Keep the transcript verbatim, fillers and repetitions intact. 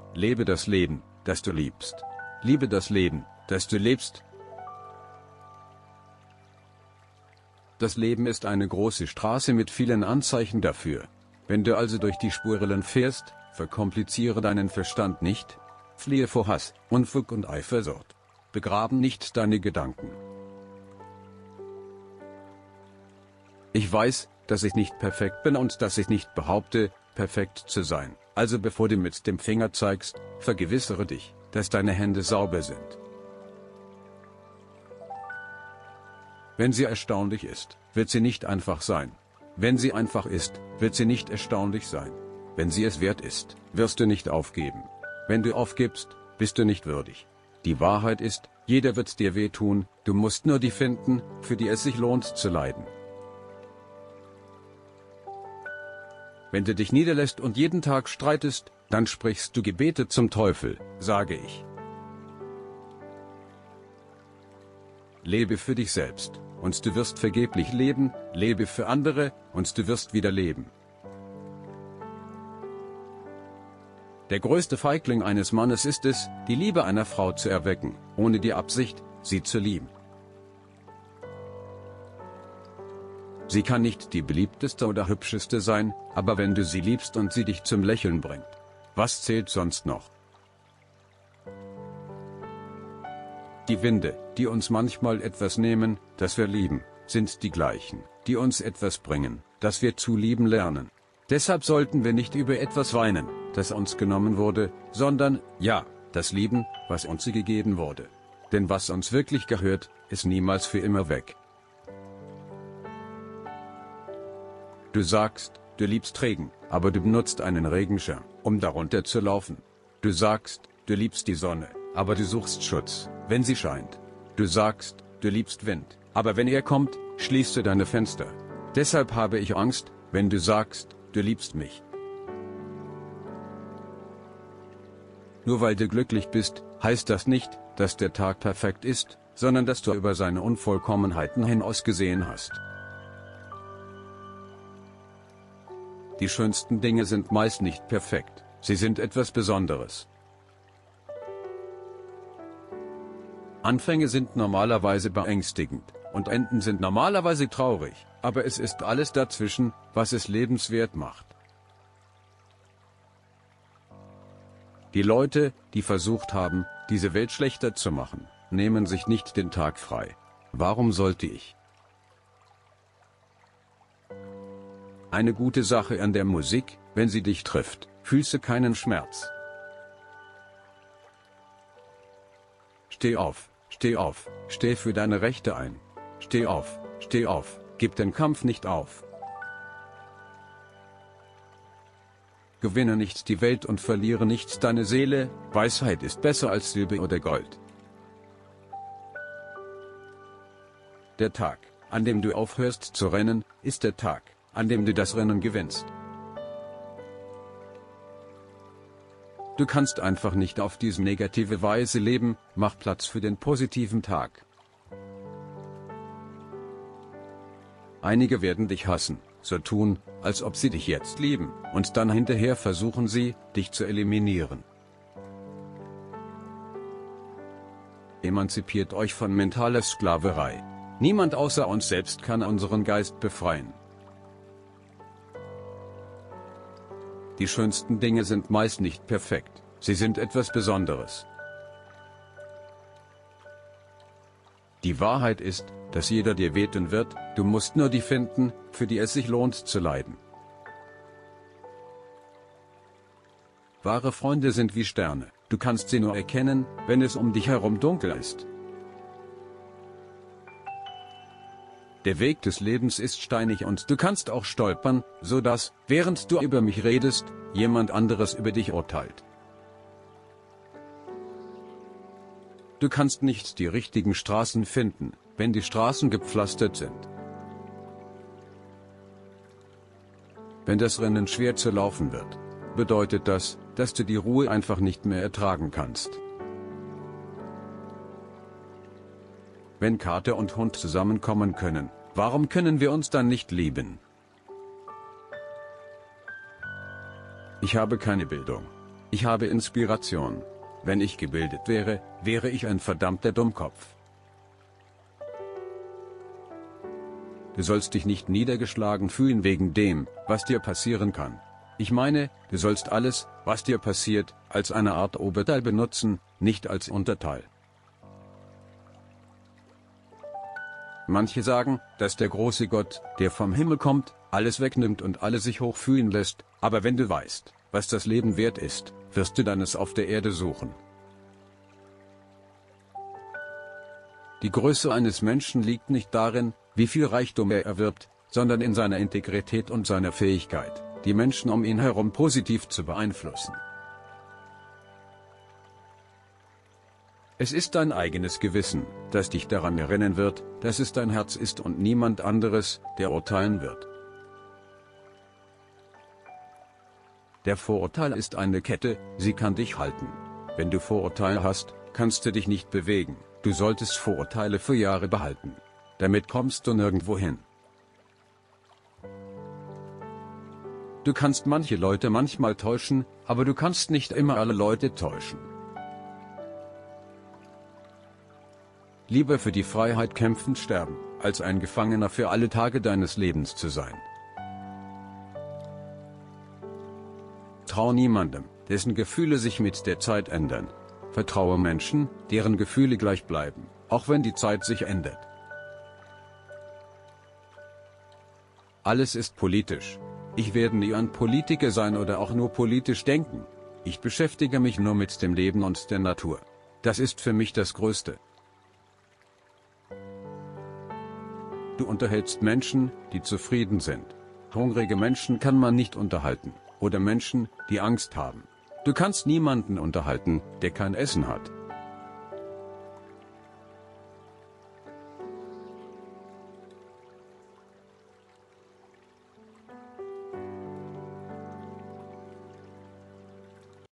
Lebe das Leben, das du liebst. Liebe das Leben, das du lebst. Das Leben ist eine große Straße mit vielen Anzeichen dafür. Wenn du also durch die Spurrillen fährst, verkompliziere deinen Verstand nicht. Fliehe vor Hass, Unfug und Eifersucht. Begraben nicht deine Gedanken. Ich weiß, dass ich nicht perfekt bin und dass ich nicht behaupte, perfekt zu sein. Also bevor du mit dem Finger zeigst, vergewissere dich, dass deine Hände sauber sind. Wenn sie erstaunlich ist, wird sie nicht einfach sein. Wenn sie einfach ist, wird sie nicht erstaunlich sein. Wenn sie es wert ist, wirst du nicht aufgeben. Wenn du aufgibst, bist du nicht würdig. Die Wahrheit ist, jeder wird dir wehtun, du musst nur die finden, für die es sich lohnt zu leiden. Wenn du dich niederlässt und jeden Tag streitest, dann sprichst du Gebete zum Teufel, sage ich. Lebe für dich selbst, und du wirst vergeblich leben, lebe für andere, und du wirst wieder leben. Der größte Feigling eines Mannes ist es, die Liebe einer Frau zu erwecken, ohne die Absicht, sie zu lieben. Sie kann nicht die beliebteste oder hübscheste sein, aber wenn du sie liebst und sie dich zum Lächeln bringt, was zählt sonst noch? Die Winde, die uns manchmal etwas nehmen, das wir lieben, sind die gleichen, die uns etwas bringen, das wir zu lieben lernen. Deshalb sollten wir nicht über etwas weinen, das uns genommen wurde, sondern, ja, das lieben, was uns gegeben wurde. Denn was uns wirklich gehört, ist niemals für immer weg. Du sagst, du liebst Regen, aber du benutzt einen Regenschirm, um darunter zu laufen. Du sagst, du liebst die Sonne, aber du suchst Schutz, wenn sie scheint. Du sagst, du liebst Wind, aber wenn er kommt, schließt du deine Fenster. Deshalb habe ich Angst, wenn du sagst, du liebst mich. Nur weil du glücklich bist, heißt das nicht, dass der Tag perfekt ist, sondern dass du über seine Unvollkommenheiten hinaus gesehen hast. Die schönsten Dinge sind meist nicht perfekt, sie sind etwas Besonderes. Anfänge sind normalerweise beängstigend, und Enden sind normalerweise traurig, aber es ist alles dazwischen, was es lebenswert macht. Die Leute, die versucht haben, diese Welt schlechter zu machen, nehmen sich nicht den Tag frei. Warum sollte ich? Eine gute Sache an der Musik, wenn sie dich trifft, fühlst du keinen Schmerz. Steh auf, steh auf, steh für deine Rechte ein. Steh auf, steh auf, gib den Kampf nicht auf. Gewinne nicht die Welt und verliere nicht deine Seele, Weisheit ist besser als Silber oder Gold. Der Tag, an dem du aufhörst zu rennen, ist der Tag, an dem du das Rennen gewinnst. Du kannst einfach nicht auf diese negative Weise leben, mach Platz für den positiven Tag. Einige werden dich hassen, so tun, als ob sie dich jetzt lieben, und dann hinterher versuchen sie, dich zu eliminieren. Emanzipiert euch von mentaler Sklaverei. Niemand außer uns selbst kann unseren Geist befreien. Die schönsten Dinge sind meist nicht perfekt, sie sind etwas Besonderes. Die Wahrheit ist, dass jeder dir wehtun wird, du musst nur die finden, für die es sich lohnt zu leiden. Wahre Freunde sind wie Sterne, du kannst sie nur erkennen, wenn es um dich herum dunkel ist. Der Weg des Lebens ist steinig und du kannst auch stolpern, so dass, während du über mich redest, jemand anderes über dich urteilt. Du kannst nicht die richtigen Straßen finden, wenn die Straßen gepflastert sind. Wenn das Rennen schwer zu laufen wird, bedeutet das, dass du die Ruhe einfach nicht mehr ertragen kannst. Wenn Kater und Hund zusammenkommen können, warum können wir uns dann nicht lieben? Ich habe keine Bildung. Ich habe Inspiration. Wenn ich gebildet wäre, wäre ich ein verdammter Dummkopf. Du sollst dich nicht niedergeschlagen fühlen wegen dem, was dir passieren kann. Ich meine, du sollst alles, was dir passiert, als eine Art Oberteil benutzen, nicht als Unterteil. Manche sagen, dass der große Gott, der vom Himmel kommt, alles wegnimmt und alle sich hochfühlen lässt, aber wenn du weißt, was das Leben wert ist, wirst du dann es auf der Erde suchen. Die Größe eines Menschen liegt nicht darin, wie viel Reichtum er erwirbt, sondern in seiner Integrität und seiner Fähigkeit, die Menschen um ihn herum positiv zu beeinflussen. Es ist dein eigenes Gewissen, das dich daran erinnern wird, dass es dein Herz ist und niemand anderes, der urteilen wird. Der Vorurteil ist eine Kette, sie kann dich halten. Wenn du Vorurteile hast, kannst du dich nicht bewegen. Du solltest Vorurteile für Jahre behalten. Damit kommst du nirgendwo hin. Du kannst manche Leute manchmal täuschen, aber du kannst nicht immer alle Leute täuschen. Lieber für die Freiheit kämpfend sterben, als ein Gefangener für alle Tage deines Lebens zu sein. Trau niemandem, dessen Gefühle sich mit der Zeit ändern. Vertraue Menschen, deren Gefühle gleich bleiben, auch wenn die Zeit sich ändert. Alles ist politisch. Ich werde nie ein Politiker sein oder auch nur politisch denken. Ich beschäftige mich nur mit dem Leben und der Natur. Das ist für mich das Größte. Du unterhältst Menschen, die zufrieden sind. Hungrige Menschen kann man nicht unterhalten. Oder Menschen, die Angst haben. Du kannst niemanden unterhalten, der kein Essen hat.